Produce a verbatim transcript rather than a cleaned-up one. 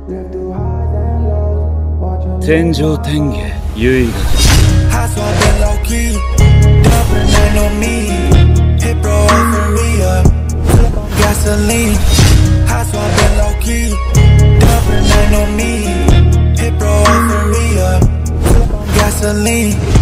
天上天下唯我 gasoline. High so I been low key. Dumping ain't no me. Hit bro over me up. Gasoline.